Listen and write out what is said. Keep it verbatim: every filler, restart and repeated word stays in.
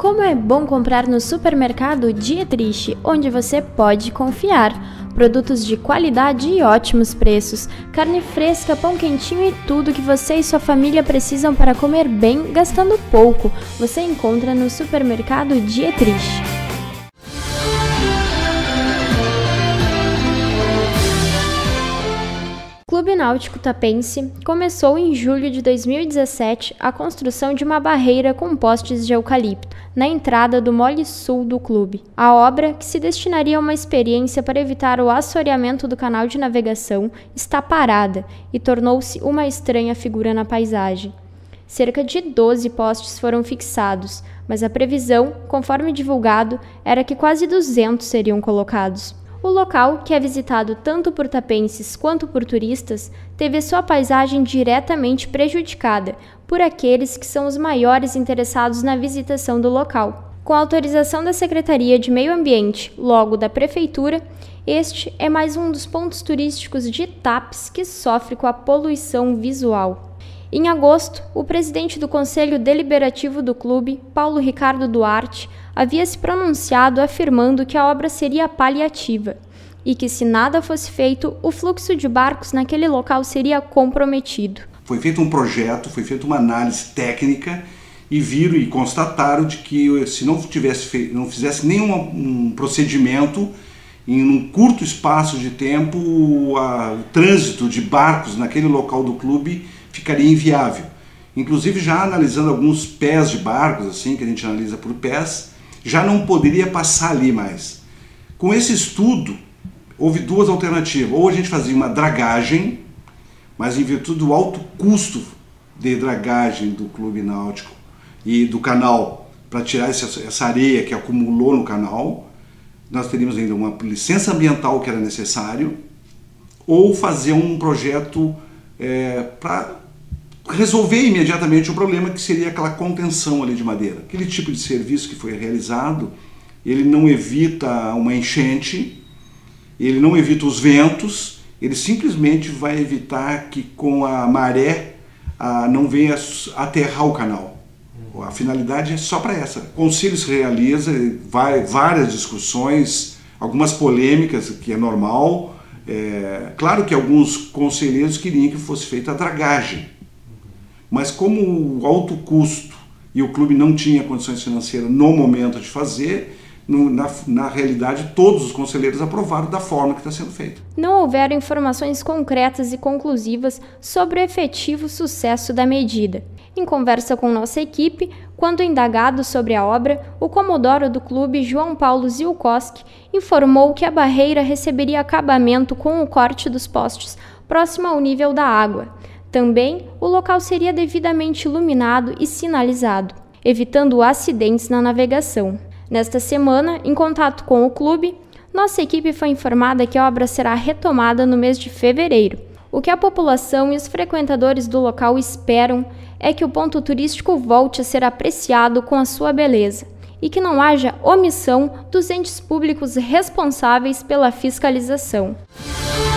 Como é bom comprar no supermercado Dietrich, onde você pode confiar. Produtos de qualidade e ótimos preços, carne fresca, pão quentinho e tudo que você e sua família precisam para comer bem, gastando pouco. Você encontra no supermercado Dietrich. Clube Náutico Tapense começou em julho de dois mil e dezessete a construção de uma barreira com postes de eucalipto na entrada do mole sul do clube. A obra, que se destinaria a uma experiência para evitar o assoreamento do canal de navegação, está parada e tornou-se uma estranha figura na paisagem. Cerca de doze postes foram fixados, mas a previsão, conforme divulgado, era que quase duzentos seriam colocados. O local, que é visitado tanto por tapenses quanto por turistas, teve sua paisagem diretamente prejudicada por aqueles que são os maiores interessados na visitação do local. Com a autorização da Secretaria de Meio Ambiente, logo da Prefeitura, este é mais um dos pontos turísticos de Tapes que sofre com a poluição visual. Em agosto, o presidente do Conselho Deliberativo do clube, Paulo Ricardo Duarte, havia se pronunciado afirmando que a obra seria paliativa e que, se nada fosse feito, o fluxo de barcos naquele local seria comprometido. Foi feito um projeto, foi feita uma análise técnica e viram e constataram de que se não tivesse feito, não fizesse nenhum um procedimento, em um curto espaço de tempo, a, o trânsito de barcos naquele local do clube ficaria inviável. Inclusive, já analisando alguns pés de barcos, assim, que a gente analisa por pés, já não poderia passar ali mais. Com esse estudo, houve duas alternativas. Ou a gente fazia uma dragagem, mas em virtude do alto custo de dragagem do clube náutico e do canal, para tirar essa, essa areia que acumulou no canal, nós teríamos ainda uma licença ambiental que era necessário, ou fazer um projeto é, para resolver imediatamente o problema, que seria aquela contenção ali de madeira. Aquele tipo de serviço que foi realizado, ele não evita uma enchente, ele não evita os ventos, ele simplesmente vai evitar que com a maré a, não venha aterrar o canal. A finalidade é só para essa. O Conselho se realiza, vai, várias discussões, algumas polêmicas, que é normal. É, claro que alguns conselheiros queriam que fosse feita a dragagem, mas como o alto custo e o clube não tinha condições financeiras no momento de fazer, no, na, na realidade todos os conselheiros aprovaram da forma que está sendo feita. Não houveram informações concretas e conclusivas sobre o efetivo sucesso da medida. Em conversa com nossa equipe, quando indagado sobre a obra, o comodoro do clube, João Paulo Zilkowski, informou que a barreira receberia acabamento com o corte dos postes próximo ao nível da água. Também, o local seria devidamente iluminado e sinalizado, evitando acidentes na navegação. Nesta semana, em contato com o clube, nossa equipe foi informada que a obra será retomada no mês de fevereiro. O que a população e os frequentadores do local esperam é que o ponto turístico volte a ser apreciado com a sua beleza e que não haja omissão dos entes públicos responsáveis pela fiscalização.